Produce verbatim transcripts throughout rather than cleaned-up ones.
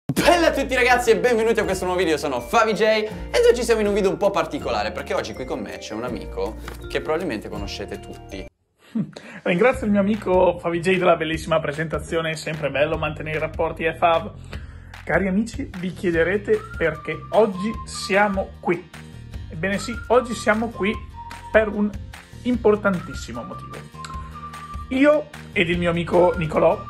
Bella a tutti ragazzi e benvenuti a questo nuovo video, sono FaviJ ed oggi siamo in un video un po' particolare perché oggi qui con me c'è un amico che probabilmente conoscete tutti. Ringrazio il mio amico FaviJ della bellissima presentazione, è sempre bello mantenere i rapporti e Fav. Cari amici, vi chiederete perché oggi siamo qui. Ebbene sì, oggi siamo qui per un importantissimo motivo. Io ed il mio amico Nicolò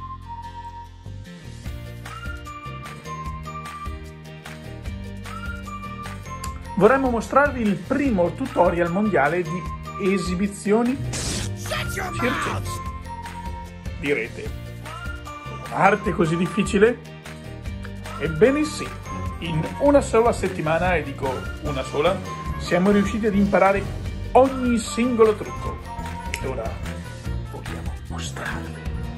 vorremmo mostrarvi il primo tutorial mondiale di esibizioni circensi. Direte, un'arte così difficile? Ebbene sì, in una sola settimana, e dico una sola, siamo riusciti ad imparare ogni singolo trucco. E ora vogliamo mostrarvi.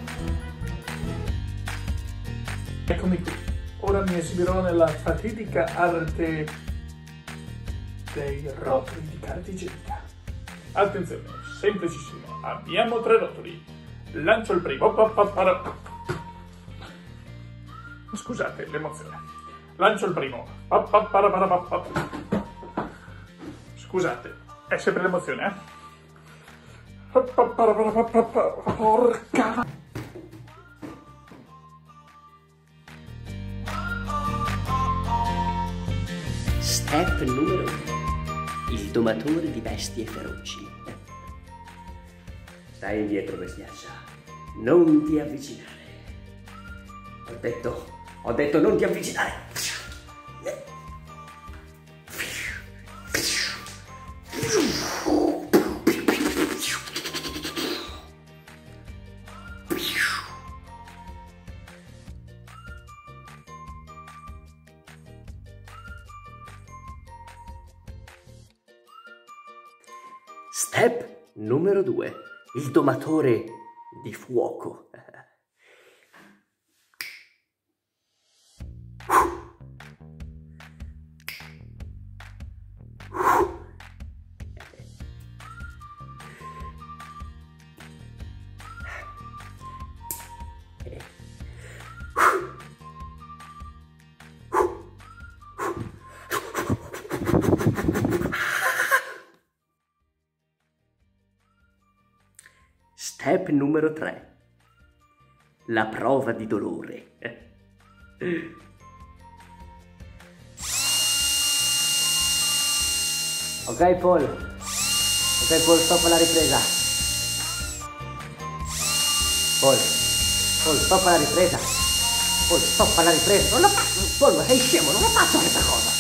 Eccomi qui, ora mi esibirò nella fatidica arte dei rotoli di carta igienica. Attenzione, semplicissimo, abbiamo tre rotoli. Lancio il primo. Scusate l'emozione. Lancio il primo. Scusate, è sempre l'emozione, eh? Porca. Step numero uno. Il domatore di bestie feroci. Stai indietro, bestiaccia. Non ti avvicinare. Ho detto, ho detto non ti avvicinare. Step numero due. Il domatore di fuoco. Step numero tre. La prova di dolore. Ok Paul. Ok Paul, stoppa la ripresa. Paul. Paul, stoppa la ripresa. Paul, stoppa la ripresa. Non la faccio. Paul, ma sei scemo, non la faccio questa cosa.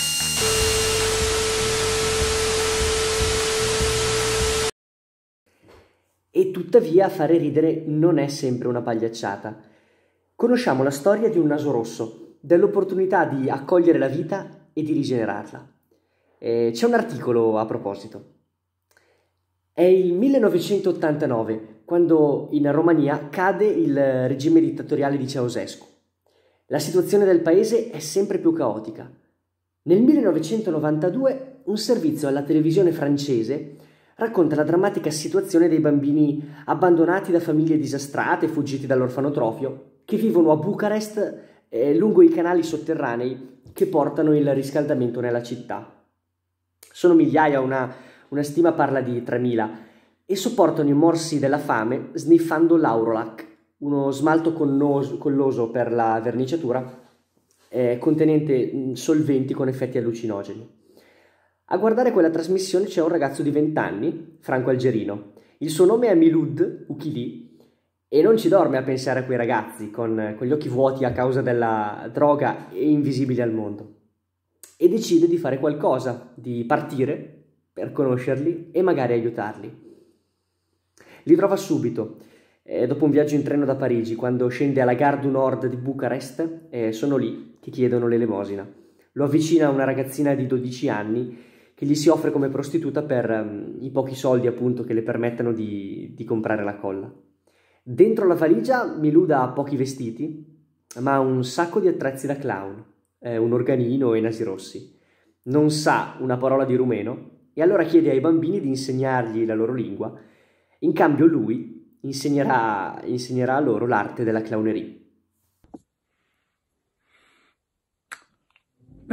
E tuttavia fare ridere non è sempre una pagliacciata. Conosciamo la storia di un naso rosso, dell'opportunità di accogliere la vita e di rigenerarla. Eh, c'è un articolo a proposito. È il millenovecentottantanove, quando in Romania cade il regime dittatoriale di Ceausescu. La situazione del paese è sempre più caotica. Nel millenovecentonovantadue un servizio alla televisione francese racconta la drammatica situazione dei bambini abbandonati da famiglie disastrate, fuggiti dall'orfanotrofio, che vivono a Bucarest eh, lungo i canali sotterranei che portano il riscaldamento nella città. Sono migliaia, una, una stima parla di tremila, e sopportano i morsi della fame sniffando l'Aurolac, uno smalto connoso, colloso per la verniciatura, eh, contenente solventi con effetti allucinogeni. A guardare quella trasmissione c'è un ragazzo di venti anni, franco-algerino. Il suo nome è Miloud Oukili e non ci dorme a pensare a quei ragazzi con, con gli occhi vuoti a causa della droga e invisibili al mondo. E decide di fare qualcosa, di partire per conoscerli e magari aiutarli. Li trova subito, eh, dopo un viaggio in treno da Parigi, quando scende alla Gare du Nord di Bucarest, e sono lì che chiedono l'elemosina. Lo avvicina una ragazzina di dodici anni che gli si offre come prostituta per um, i pochi soldi appunto che le permettano di, di comprare la colla. Dentro la valigia Miloud ha pochi vestiti, ma un sacco di attrezzi da clown, eh, un organino e nasi rossi. Non sa una parola di rumeno e allora chiede ai bambini di insegnargli la loro lingua. In cambio lui insegnerà, insegnerà a loro l'arte della clownerie.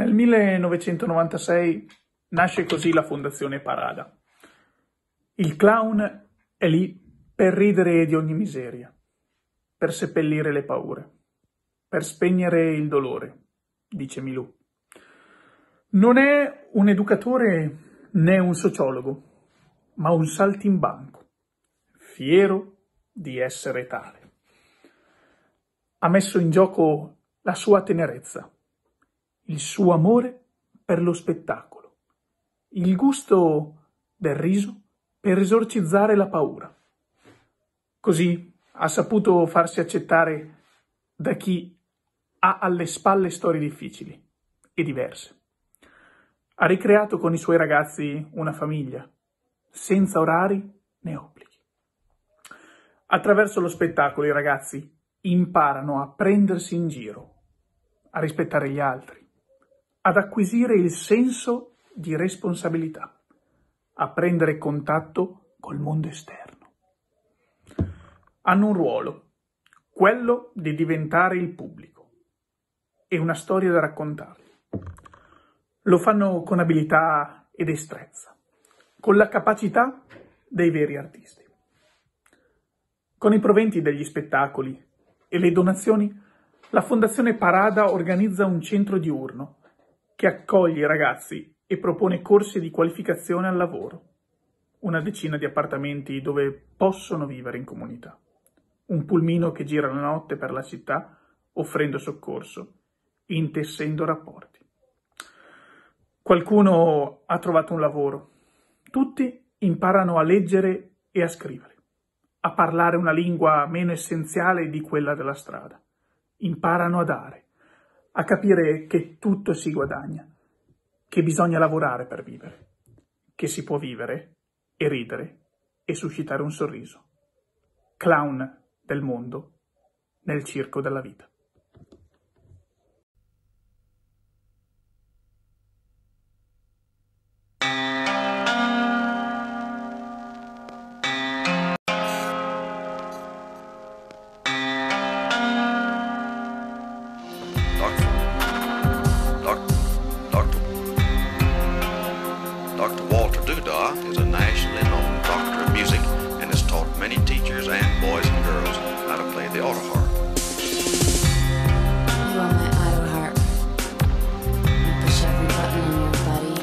Nel millenovecentonovantasei nasce così la Fondazione Parada. Il clown è lì per ridere di ogni miseria, per seppellire le paure, per spegnere il dolore, dice Milù. Non è un educatore né un sociologo, ma un saltimbanco, fiero di essere tale. Ha messo in gioco la sua tenerezza, il suo amore per lo spettacolo, il gusto del riso per esorcizzare la paura. Così ha saputo farsi accettare da chi ha alle spalle storie difficili e diverse. Ha ricreato con i suoi ragazzi una famiglia, senza orari né obblighi. Attraverso lo spettacolo i ragazzi imparano a prendersi in giro, a rispettare gli altri, ad acquisire il senso di responsabilità, a prendere contatto col mondo esterno. Hanno un ruolo, quello di diventare il pubblico, e una storia da raccontargli. Lo fanno con abilità e destrezza, con la capacità dei veri artisti. Con i proventi degli spettacoli e le donazioni, la Fondazione Parada organizza un centro diurno che accoglie i ragazzi e propone corsi di qualificazione al lavoro, una decina di appartamenti dove possono vivere in comunità, un pulmino che gira la notte per la città offrendo soccorso, intessendo rapporti. Qualcuno ha trovato un lavoro, tutti imparano a leggere e a scrivere, a parlare una lingua meno essenziale di quella della strada, imparano a dare, a capire che tutto si guadagna, che bisogna lavorare per vivere, che si può vivere e ridere e suscitare un sorriso. Clown del mondo nel circo della vita. Doctor Walter Duda is a nationally known doctor of music and has taught many teachers and boys and girls how to play the autoharp. You are my autoharp. I push every button on your body.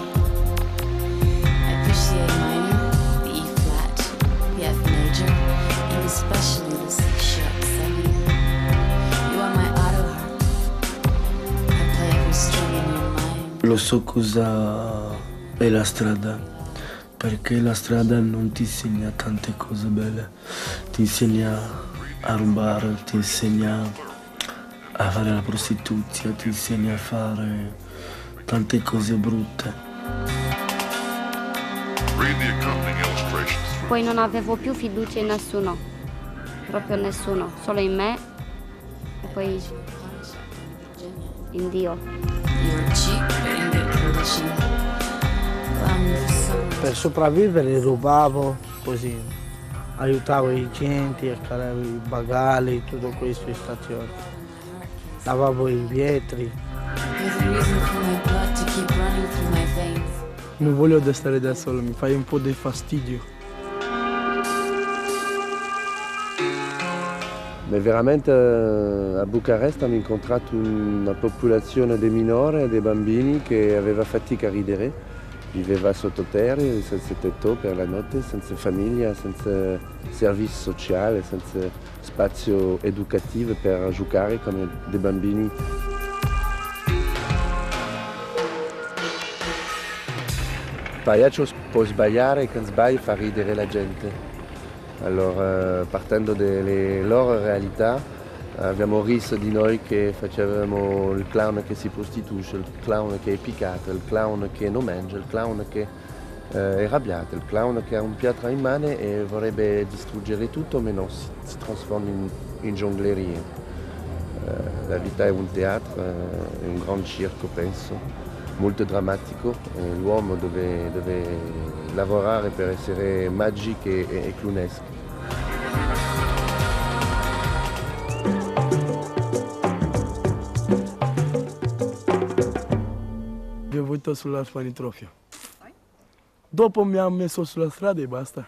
I push the A minor, the E flat, the F major, and especially the C sharp seven. You are my autoharp. I play every string in your mind. Lo so cosa è la strada, perché la strada non ti insegna tante cose belle, ti insegna a rubare, ti insegna a fare la prostituzia, ti insegna a fare tante cose brutte. Poi non avevo più fiducia in nessuno, proprio nessuno, solo in me e poi in Dio. Per sopravvivere rubavo, così, aiutavo i gente a caricare i bagagli, tutto questo in stazione. Lavavo i vetri. Non voglio stare da solo, mi fai un po' di fastidio. Ma veramente a Bucarest abbiamo incontrato una popolazione di minori e di bambini che aveva fatica a ridere. Viveva sottoterra, senza tetto per la notte, senza famiglia, senza servizio sociale, senza spazio educativo per giocare come dei bambini. Pagliaccio può sbagliare e quando sbaglia fa ridere la gente. Allora, partendo dalle loro realtà, abbiamo riso di noi che facevamo il clown che si prostituisce, il clown che è piccato, il clown che non mangia, il clown che eh, è arrabbiato, il clown che ha un piatto in mano e vorrebbe distruggere tutto, ma non si, si trasforma in, in giongleria. Eh, la vita è un teatro, è un gran circo, penso, molto drammatico. L'uomo deve, deve lavorare per essere magico e, e clownesco. voluto sulla Spanitrofio. Dopo mi ha messo sulla strada e basta.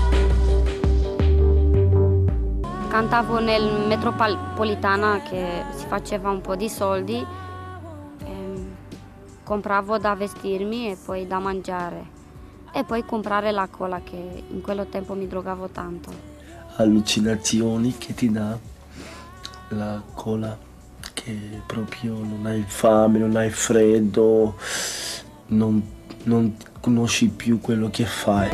Cantavo nel metropolitana che si faceva un po' di soldi, ehm, compravo da vestirmi e poi da mangiare e poi comprare la cola che in quello tempo mi drogavo tanto. Allucinazioni che ti dà la cola, che proprio non hai fame, non hai freddo, non, non conosci più quello che fai.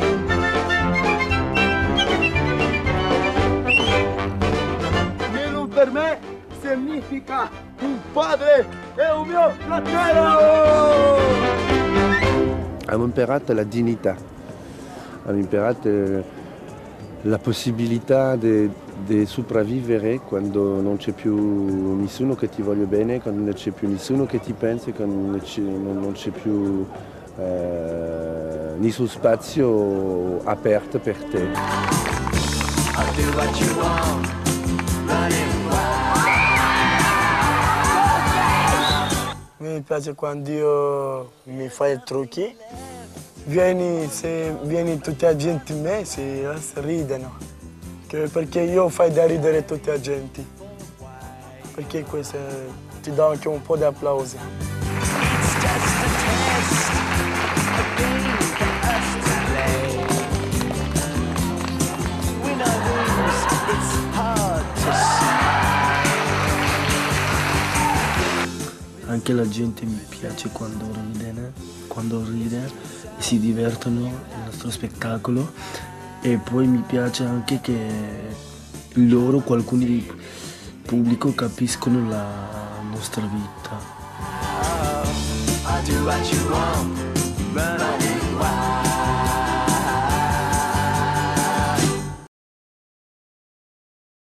Meno per me significa un padre e un mio fratello! Abbiamo imparato la dignità, abbiamo imparato la possibilità di sopravvivere quando non c'è più nessuno che ti voglia bene, quando non c'è più nessuno che ti pensi, quando non c'è più eh, nessun spazio aperto per te. Mi piace quando io mi fai i trucchi, vieni, se vieni tutta la gente a me, si ridono, perché io fai da ridere tutti la gente, perché questo ti dà anche un po' di applausi. Anche la gente mi piace quando ride, quando ride e si divertono nel nostro spettacolo, e poi mi piace anche che loro, qualcuno di pubblico, capiscono la nostra vita.